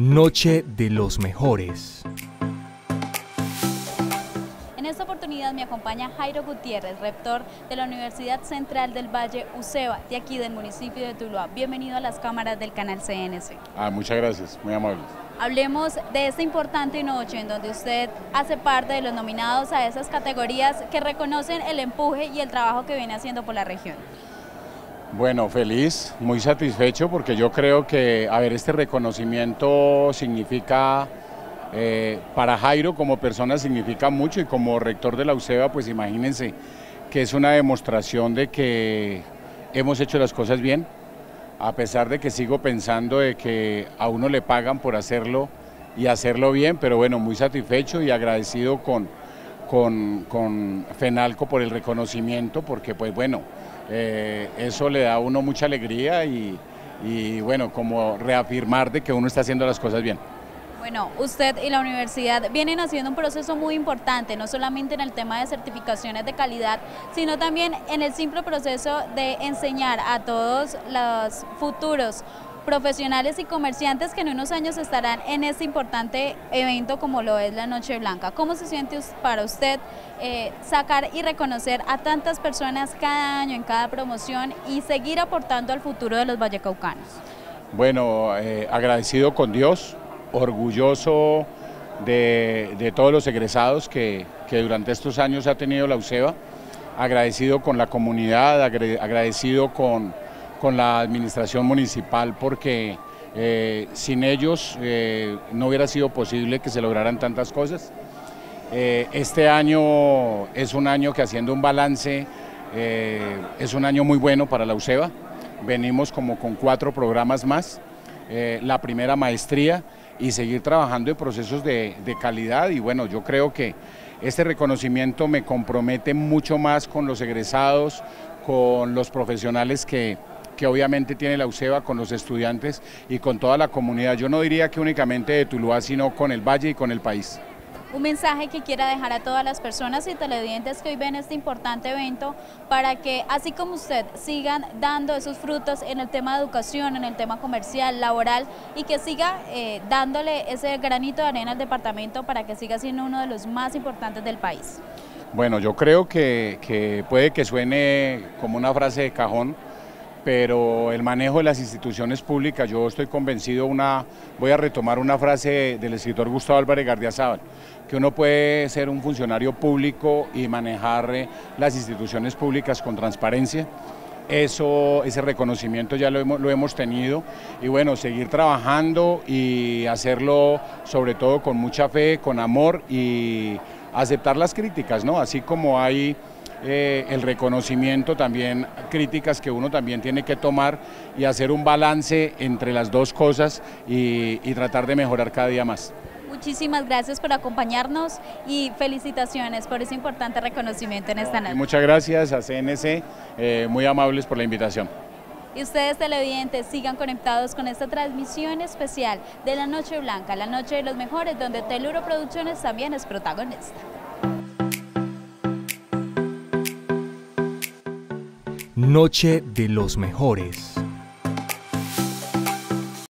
Noche de los mejores. En esta oportunidad me acompaña Jairo Gutiérrez, rector de la Universidad Central del Valle UCEBA, de aquí del municipio de Tuluá. Bienvenido a las cámaras del canal CNC. Muchas gracias, muy amable. Hablemos de esta importante noche en donde usted hace parte de los nominados a esas categorías que reconocen el empuje y el trabajo que viene haciendo por la región. Bueno, feliz, muy satisfecho porque yo creo que, este reconocimiento significa, para Jairo como persona significa mucho, y como rector de la UCEBA, pues imagínense que es una demostración de que hemos hecho las cosas bien, a pesar de que sigo pensando de que a uno le pagan por hacerlo y hacerlo bien, pero bueno, muy satisfecho y agradecido con FENALCO por el reconocimiento, porque pues bueno, eso le da a uno mucha alegría y bueno, como reafirmar de que uno está haciendo las cosas bien. Bueno, usted y la universidad vienen haciendo un proceso muy importante, no solamente en el tema de certificaciones de calidad, sino también en el simple proceso de enseñar a todos los futuros profesionales y comerciantes que en unos años estarán en este importante evento como lo es la Noche Blanca. ¿Cómo se siente para usted sacar y reconocer a tantas personas cada año en cada promoción y seguir aportando al futuro de los vallecaucanos? Bueno, agradecido con Dios, orgulloso de todos los egresados que durante estos años ha tenido la UCEBA, agradecido con la comunidad, agradecido con la administración municipal, porque sin ellos no hubiera sido posible que se lograran tantas cosas. Este año es un año que, haciendo un balance, es un año muy bueno para la UCEBA. Venimos como con 4 programas más, la primera maestría, y seguir trabajando en procesos de calidad. Y bueno, yo creo que este reconocimiento me compromete mucho más con los egresados, con los profesionales que obviamente tiene la UCEBA, con los estudiantes y con toda la comunidad. Yo no diría que únicamente de Tuluá, sino con el Valle y con el país. Un mensaje que quiera dejar a todas las personas y televidentes que hoy ven este importante evento, para que, así como usted, sigan dando esos frutos en el tema de educación, en el tema comercial, laboral, y que siga dándole ese granito de arena al departamento para que siga siendo uno de los más importantes del país. Bueno, yo creo que puede que suene como una frase de cajón, pero el manejo de las instituciones públicas, yo estoy convencido, voy a retomar una frase del escritor Gustavo Álvarez Gardiazabal, que uno puede ser un funcionario público y manejar las instituciones públicas con transparencia. Ese reconocimiento ya lo hemos tenido, y bueno, seguir trabajando y hacerlo sobre todo con mucha fe, con amor, y aceptar las críticas, ¿no? Así como hay el reconocimiento, también críticas que uno también tiene que tomar y hacer un balance entre las dos cosas y tratar de mejorar cada día más. Muchísimas gracias por acompañarnos y felicitaciones por ese importante reconocimiento en esta noche. Muchas gracias a CNC, muy amables por la invitación. Y ustedes, televidentes, sigan conectados con esta transmisión especial de la Noche Blanca, la Noche de los Mejores, donde Teluro Producciones también es protagonista. Noche de los mejores.